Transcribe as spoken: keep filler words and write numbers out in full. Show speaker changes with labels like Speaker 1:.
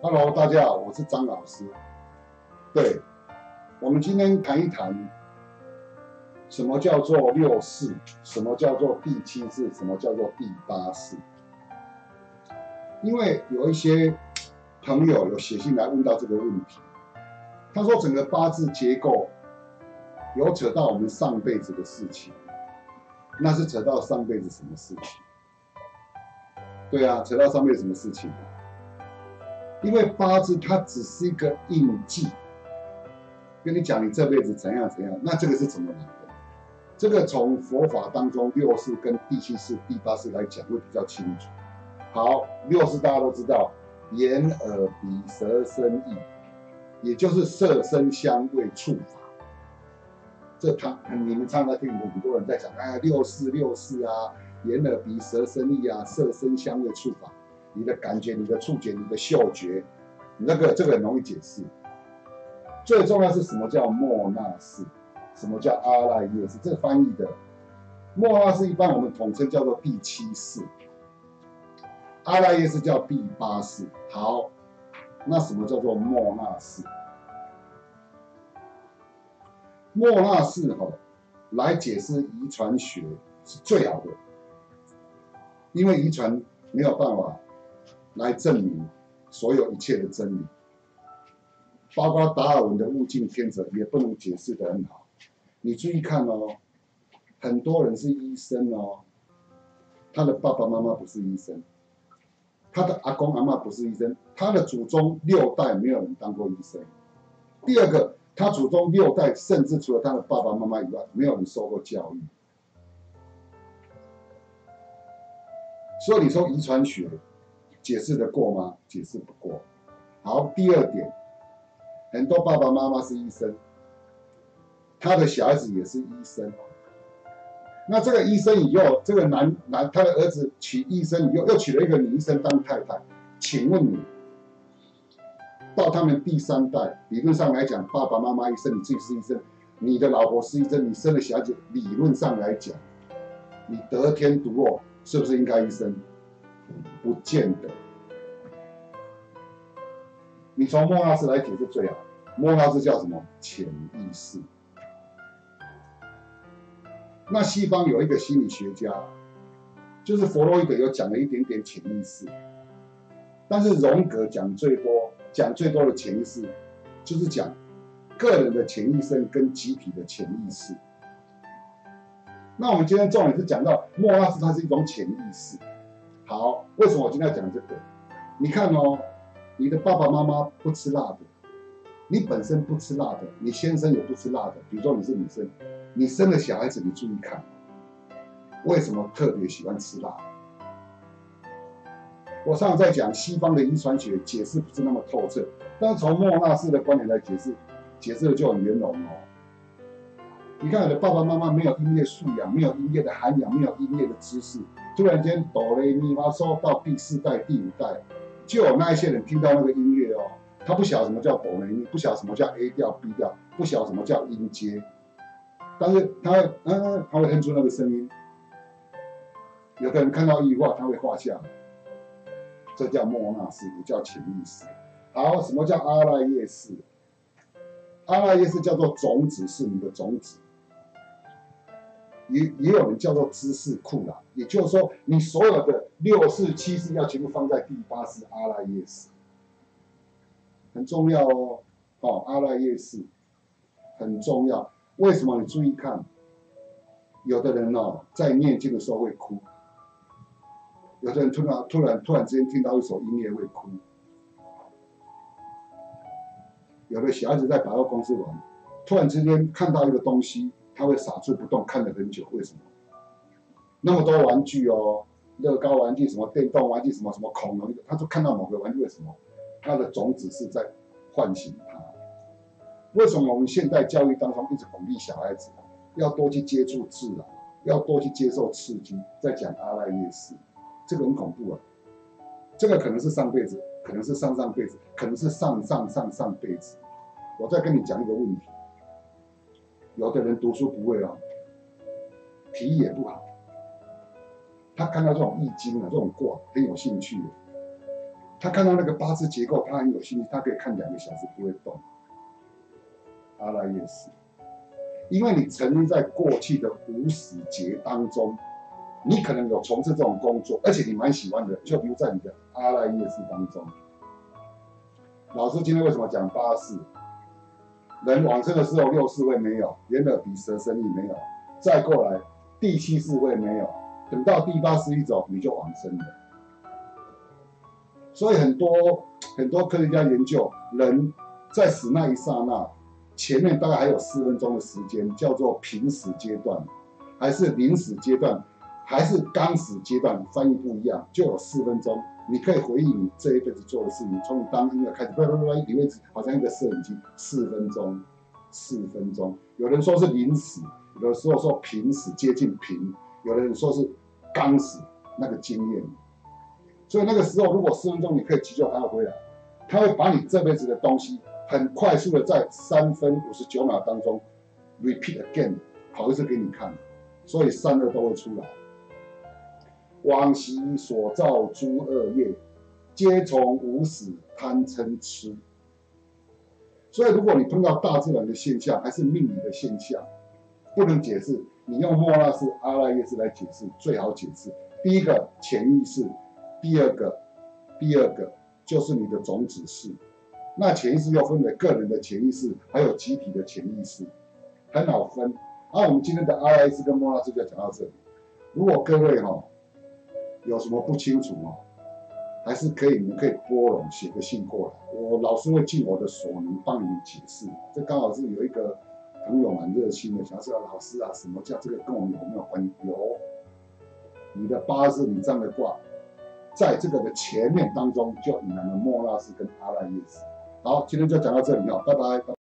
Speaker 1: Hello， 大家好，我是张老师。对，我们今天谈一谈什么叫做六世，什么叫做第七世，什么叫做第八世。因为有一些朋友有写信来问到这个问题，他说整个八字结构有扯到我们上辈子的事情，那是扯到上辈子什么事情？对啊，扯到上辈子什么事情？因为八字它只是一个印记，跟你讲你这辈子怎样怎样，那这个是怎么来的？这个从佛法当中六世跟第七世、第八世来讲会比较清楚。好，六世大家都知道，眼、耳、鼻、舌、身、意，也就是色、声、香味、触、法。这他你们常常听很多人在讲，哎，六世六世啊，眼、耳、鼻、舌、身、意啊，色、声、香味、触、法。你的感觉、你的触觉、你的嗅觉，那个这个很容易解释。最重要是什么叫末那识，什么叫阿赖耶识？这个翻译的末那识一般我们统称叫做第七世，阿赖耶识叫第八世。好，那什么叫做末那识？末那识哈，来解释遗传学是最好的，因为遗传没有办法来证明所有一切的真理，包括达尔文的物竞天择也不能解释得很好。你注意看哦，很多人是医生哦，他的爸爸妈妈不是医生，他的阿公阿嬷不是医生，他的祖宗六代没有人当过医生。第二个，他祖宗六代甚至除了他的爸爸妈妈以外，没有人受过教育。所以你说遗传学解释得过吗？解释不过。好，第二点，很多爸爸妈妈是医生，他的小孩子也是医生。那这个医生以后，这个男男他的儿子娶医生以后，又娶了一个女医生当太太。请问你，到他们第三代，理论上来讲，爸爸妈妈医生，你自己是医生，你的老婆是医生，你生了小孩子，理论上来讲，你得天独厚，是不是应该医生？不见得。你从末那识来解释最好。末那识叫什么？潜意识。那西方有一个心理学家，就是弗洛伊德有讲了一点点潜意识，但是荣格讲最多，讲最多的潜意识，就是讲个人的潜意识跟集体的潜意识。那我们今天重点是讲到末那识，它是一种潜意识。好，为什么我今天要讲这个？你看哦，你的爸爸妈妈不吃辣的，你本身不吃辣的，你先生也不吃辣的。比如说你是女生，你生了小孩子，你注意看，为什么特别喜欢吃辣？我常常在讲西方的遗传学解释不是那么透彻，但是从末那识的观点来解释，解释的就很圆融哦。你看，你的爸爸妈妈没有音乐素养，没有音乐的涵养，没有音乐的知识，突然间哆来咪发嗦到第四代、第五代，就有那一些人听到那个音乐哦，他不晓得什么叫哆来咪，不晓得什么叫 A 调、B 调，不晓得什么叫音阶，但是他会，嗯，他会哼出那个声音。有的人看到一画，他会画下来，这叫末那识，也叫潜意识。好，什么叫阿赖耶识？阿赖耶识叫做种子，是你的种子。也也有人叫做知识库啦，也就是说，你所有的六世、七世要全部放在第八世阿赖耶识，很重要哦。哦，阿赖耶识很重要。为什么？你注意看，有的人哦，在念经的时候会哭，有的人突然突然突然之间听到一首音乐会哭，有的小孩子在百货公司玩，突然之间看到一个东西，他会傻住不动，看了很久。为什么？那么多玩具哦，乐高玩具、什么电动玩具、什么什么恐龙，他就看到某个玩具，为什么？他的种子是在唤醒他。为什么我们现代教育当中一直鼓励小孩子要多去接触自然，要多去接受刺激？在讲阿赖耶识，这个很恐怖啊！这个可能是上辈子，可能是上上辈子，可能是上上上上辈子。我再跟你讲一个问题。有的人读书不会哦，脾气也不好，他看到这种易经啊、这种卦很有兴趣， 他看到那个八字结构，他很有兴趣，他可以看两个小时不会动。阿赖耶识，因为你沉溺在过去的无始劫当中，你可能有从事这种工作，而且你蛮喜欢的，就留在你的阿赖耶识当中。老师今天为什么讲八识？人往生的时候六识会没有，眼耳鼻舌身意没有，再过来第七识会没有，等到第八识一走，你就往生了。所以很多很多科学家研究，人在死那一刹那，前面大概还有四分钟的时间，叫做平死阶段，还是临死阶段，还是刚死阶段，翻译不一样，就有四分钟，你可以回忆你这一辈子做的事情，从你当婴儿开始，不不不，你会好像一个摄影机，四分钟，四分钟。有人说是临死，有的时候说平死，接近平，有的人说是刚死，那个经验。所以那个时候，如果四分钟你可以急救他回来，他会把你这辈子的东西很快速的在三分五十九秒当中 repeat again 跑一次给你看，所以善恶都会出来。往昔所造诸恶业，皆从无始贪嗔痴。所以如果你碰到大自然的现象，还是命理的现象，不能解释，你用末那识、阿赖耶识来解释最好解释。第一个潜意识。第二个，第二个就是你的种子识。那潜意识又分为个人的潜意识，还有集体的潜意识，很好分。那、啊、我们今天的阿赖耶识跟末那识就讲到这里。如果各位哈、哦、有什么不清楚哦，还是可以，你们可以拨冗写个信过来，我老师会尽我的所能帮你们解释。这刚好是有一个朋友蛮热心的，想说老师啊，什么叫这个跟我们有没有关系？有，你的八字你占的卦。在这个的前面当中，就隐含了末那识跟阿赖耶识。好，今天就讲到这里了，拜拜。